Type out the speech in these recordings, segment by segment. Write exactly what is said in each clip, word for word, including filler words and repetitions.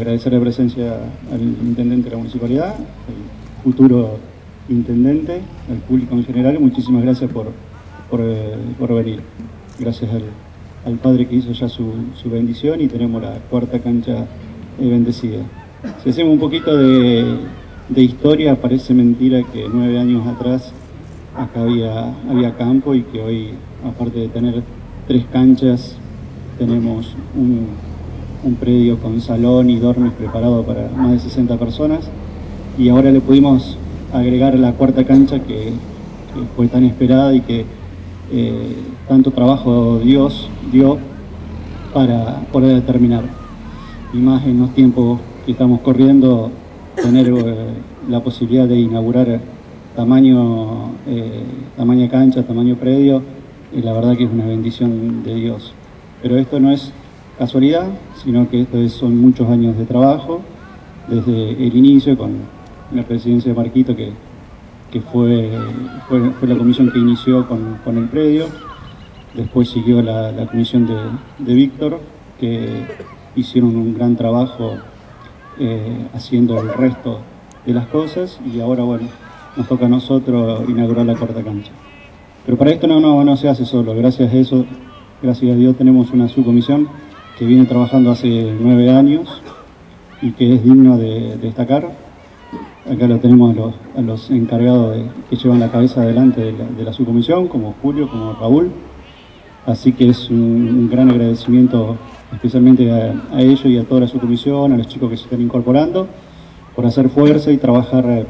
agradecer la presencia al intendente de la municipalidad, el futuro intendente, al público en general, y muchísimas gracias por, por, eh, por venir. Gracias al, al padre que hizo ya su, su bendición, y tenemos la cuarta cancha eh, bendecida. Si hacemos un poquito de, de historia, parece mentira que nueve años atrás acá había, había campo, y que hoy, aparte de tener tres canchas, tenemos un, un predio con salón y dormes preparado para más de sesenta personas, y ahora le pudimos agregar la cuarta cancha que, que fue tan esperada y que eh, tanto trabajo Dios dio para poder terminar. Y más en los tiempos que estamos corriendo, tener eh, la posibilidad de inaugurar tamaño, eh, tamaño cancha, tamaño predio, y la verdad que es una bendición de Dios. Pero esto no es casualidad, sino que esto es, son muchos años de trabajo, desde el inicio con la presidencia de Marquito, que, que fue, fue, fue la comisión que inició con, con el predio. Después siguió la, la comisión de, de Víctor, que hicieron un gran trabajo eh, haciendo el resto de las cosas, y ahora, bueno, nos toca a nosotros inaugurar la cuarta cancha. Pero para esto no, no, no se hace solo. Gracias a eso, gracias a Dios, tenemos una subcomisión que viene trabajando hace nueve años y que es digno de, de destacar. Acá lo tenemos a los, a los encargados de, que llevan la cabeza adelante de la, de la subcomisión, como Julio, como Raúl. Así que es un, un gran agradecimiento especialmente a, a ellos y a toda la subcomisión, a los chicos que se están incorporando, por hacer fuerza y trabajar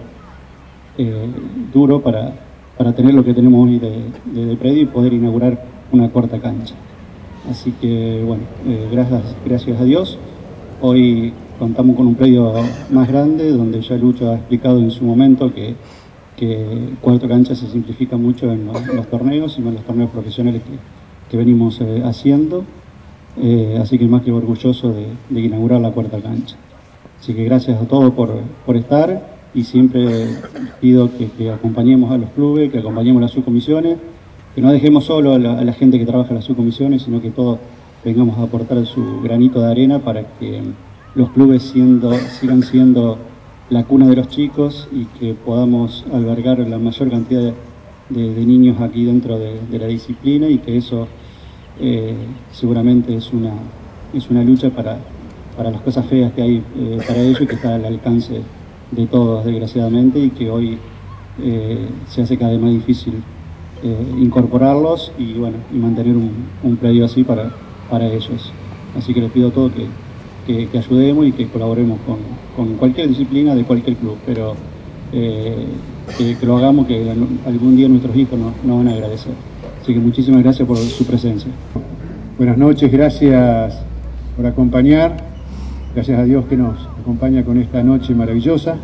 eh, duro para, para tener lo que tenemos hoy de, de, de predio y poder inaugurar una cuarta cancha. Así que, bueno, eh, gracias, gracias a Dios. Hoy contamos con un predio más grande, donde ya Lucho ha explicado en su momento que, que cuarta cancha se simplifica mucho en los, en los torneos, y en los torneos profesionales que, que venimos eh, haciendo. Eh, así que más que orgulloso de, de inaugurar la cuarta cancha. Así que gracias a todos por, por estar, y siempre pido que, que acompañemos a los clubes, que acompañemos a las subcomisiones, que no dejemos solo a la, a la gente que trabaja en las subcomisiones, sino que todos vengamos a aportar su granito de arena para que los clubes siendo, sigan siendo la cuna de los chicos, y que podamos albergar la mayor cantidad de, de, de niños aquí dentro de, de la disciplina, y que eso eh, seguramente es una, es una lucha para, para las cosas feas que hay eh, para ellos, y que está al alcance de todos, desgraciadamente, y que hoy eh, se hace cada vez más difícil eh, incorporarlos y, bueno, y mantener un, un predio así para, para ellos. Así que les pido a todos que Que, que ayudemos y que colaboremos con, con cualquier disciplina de cualquier club, pero eh, que, que lo hagamos, que algún día nuestros hijos nos, nos van a agradecer. Así que muchísimas gracias por su presencia. Buenas noches, gracias por acompañar, gracias a Dios que nos acompaña con esta noche maravillosa.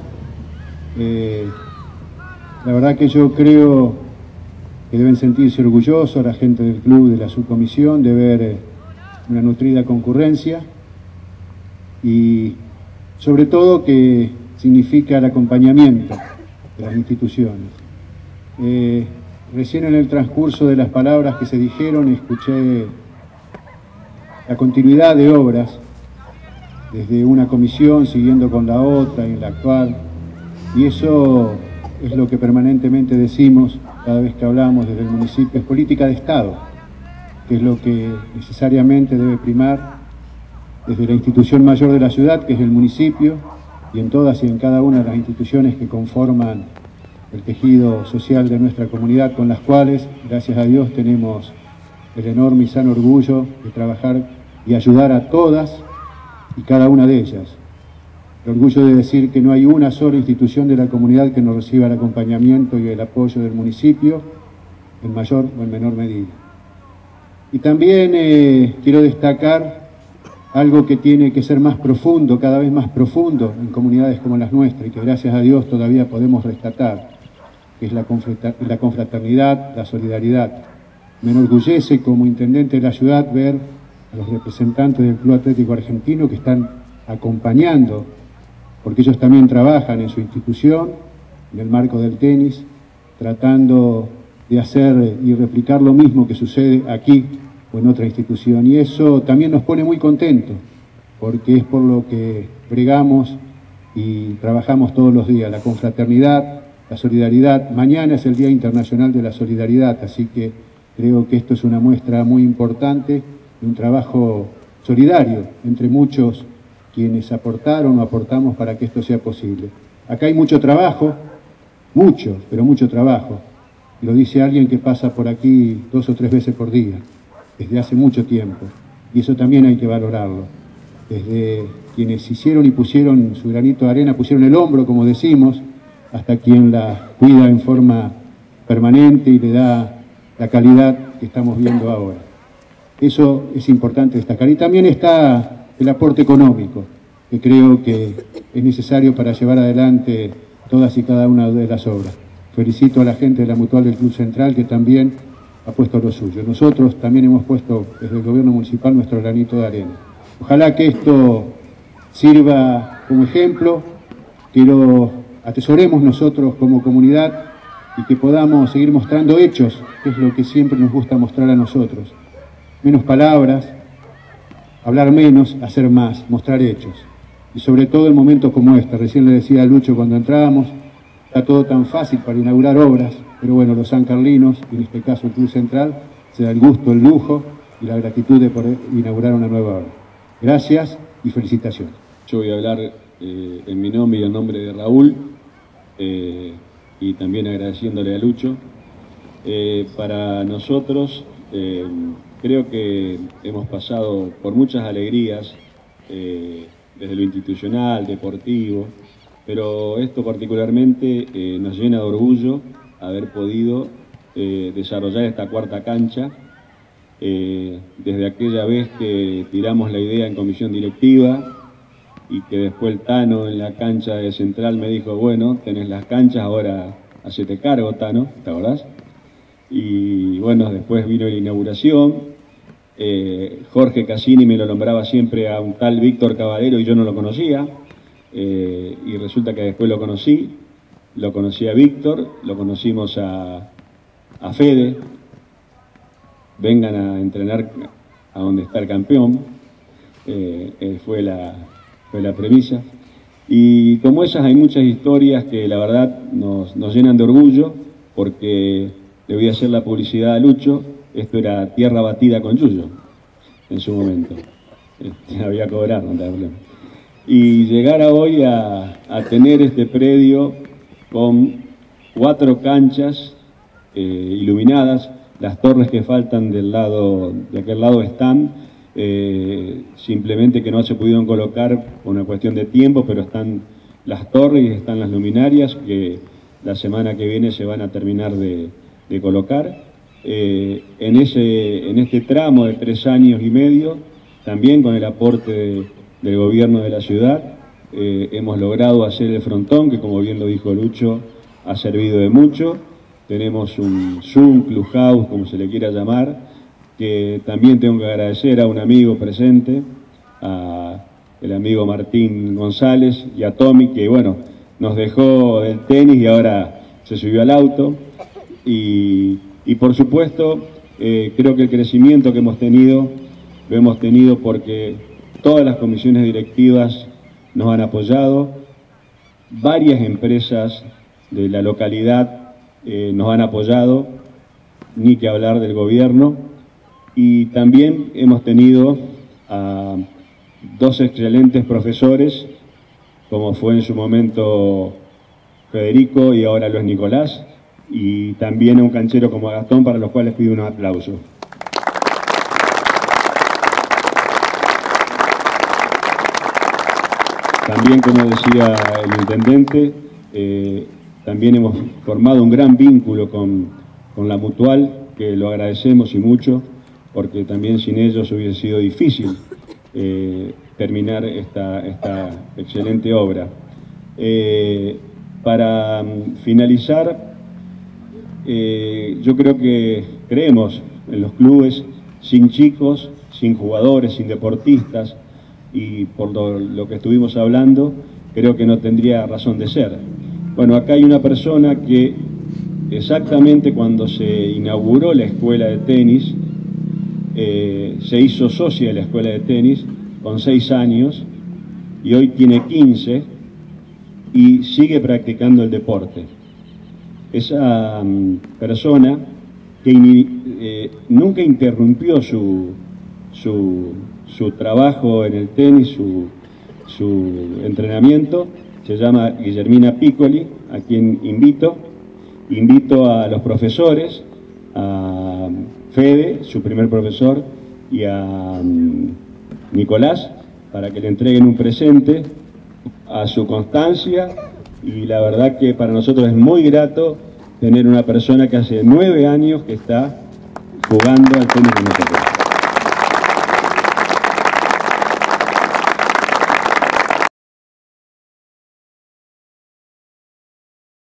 Eh, la verdad que yo creo que deben sentirse orgullosos la gente del club, de la subcomisión, de ver eh, una nutrida concurrencia, y sobre todo que significa el acompañamiento de las instituciones. Eh, recién en el transcurso de las palabras que se dijeron escuché la continuidad de obras desde una comisión siguiendo con la otra y en la actual, y eso es lo que permanentemente decimos cada vez que hablamos desde el municipio: es política de Estado, que es lo que necesariamente debe primar desde la institución mayor de la ciudad, que es el municipio, y en todas y en cada una de las instituciones que conforman el tejido social de nuestra comunidad, con las cuales, gracias a Dios, tenemos el enorme y sano orgullo de trabajar y ayudar a todas y cada una de ellas. El orgullo de decir que no hay una sola institución de la comunidad que no reciba el acompañamiento y el apoyo del municipio, en mayor o en menor medida. Y también eh, quiero destacar algo que tiene que ser más profundo, cada vez más profundo en comunidades como las nuestras, y que gracias a Dios todavía podemos rescatar, que es la confraternidad, la solidaridad. Me enorgullece como intendente de la ciudad ver a los representantes del Club Atlético Argentino que están acompañando, porque ellos también trabajan en su institución, en el marco del tenis, tratando de hacer y replicar lo mismo que sucede aquí o en otra institución, y eso también nos pone muy contentos, porque es por lo que bregamos y trabajamos todos los días, la confraternidad, la solidaridad. Mañana es el Día Internacional de la Solidaridad, así que creo que esto es una muestra muy importante de un trabajo solidario entre muchos quienes aportaron o aportamos para que esto sea posible. Acá hay mucho trabajo, mucho, pero mucho trabajo. Y lo dice alguien que pasa por aquí dos o tres veces por día, desde hace mucho tiempo. Y eso también hay que valorarlo. Desde quienes hicieron y pusieron su granito de arena, pusieron el hombro, como decimos, hasta quien la cuida en forma permanente y le da la calidad que estamos viendo ahora. Eso es importante destacar. Y también está el aporte económico, que creo que es necesario para llevar adelante todas y cada una de las obras. Felicito a la gente de la Mutual del Club Central, que también ha puesto lo suyo. Nosotros también hemos puesto desde el gobierno municipal nuestro granito de arena. Ojalá que esto sirva como ejemplo, que lo atesoremos nosotros como comunidad y que podamos seguir mostrando hechos, que es lo que siempre nos gusta mostrar a nosotros. Menos palabras, hablar menos, hacer más, mostrar hechos. Y sobre todo en momentos como este. Recién le decía a Lucho cuando entrábamos, está todo tan fácil para inaugurar obras, pero bueno, los sancarlinos, y en este caso el Club Central, se da el gusto, el lujo y la gratitud de poder inaugurar una nueva obra. Gracias y felicitaciones. Yo voy a hablar eh, en mi nombre y en nombre de Raúl, eh, y también agradeciéndole a Lucho. Eh, para nosotros, eh, creo que hemos pasado por muchas alegrías, eh, desde lo institucional, deportivo, pero esto particularmente eh, nos llena de orgullo haber podido eh, desarrollar esta cuarta cancha. Eh, desde aquella vez que tiramos la idea en comisión directiva y que después el Tano en la cancha de Central me dijo, bueno, tenés las canchas, ahora hacete cargo, Tano, ¿te acordás? Y bueno, después vino la inauguración. Eh, Jorge Cassini me lo nombraba siempre a un tal Víctor Caballero y yo no lo conocía. Eh, y resulta que después lo conocí, lo conocí a Víctor, lo conocimos a, a Fede. Vengan a entrenar a donde está el campeón, eh, eh, fue, la, fue la premisa. Y como esas hay muchas historias que la verdad nos, nos llenan de orgullo, porque le voy a hacer la publicidad a Lucho, esto era tierra batida con Yuyo, en su momento. Este, había que cobrar, no tenía problema. Y llegar a hoy a, a tener este predio con cuatro canchas eh, iluminadas. Las torres que faltan del lado, de aquel lado están, eh, simplemente que no se pudieron colocar por una cuestión de tiempo, pero están las torres y están las luminarias que la semana que viene se van a terminar de, de colocar. Eh, en, ese, en este tramo de tres años y medio, también con el aporte de, del gobierno de la ciudad, eh, hemos logrado hacer el frontón, que como bien lo dijo Lucho, ha servido de mucho. Tenemos un Zoom, Clubhouse, como se le quiera llamar, que también tengo que agradecer a un amigo presente, a el amigo Martín González y a Tommy, que bueno, nos dejó del tenis y ahora se subió al auto. Y, y por supuesto, eh, creo que el crecimiento que hemos tenido, lo hemos tenido porque todas las comisiones directivas nos han apoyado, varias empresas de la localidad Eh, nos han apoyado, ni que hablar del gobierno, y también hemos tenido a dos excelentes profesores, como fue en su momento Federico y ahora lo es Nicolás, y también a un canchero como Gastón, para los cuales pido unos aplausos. También, como decía el intendente, eh, también hemos formado un gran vínculo con, con la Mutual, que lo agradecemos y mucho, porque también sin ellos hubiese sido difícil eh, terminar esta, esta excelente obra. Eh, para finalizar, eh, yo creo que creemos en los clubes sin chicos, sin jugadores, sin deportistas, y por lo, lo que estuvimos hablando, creo que no tendría razón de ser. Bueno, acá hay una persona que exactamente cuando se inauguró la escuela de tenis, eh, se hizo socia de la escuela de tenis, con seis años y hoy tiene quince y sigue practicando el deporte. Esa um, persona que eh, nunca interrumpió su, su, su trabajo en el tenis, su, su entrenamiento, se llama Guillermina Piccoli, a quien invito. Invito a los profesores, a Fede, su primer profesor, y a um, Nicolás, para que le entreguen un presente a su constancia, y la verdad que para nosotros es muy grato tener una persona que hace nueve años que está jugando al tenis con nosotros.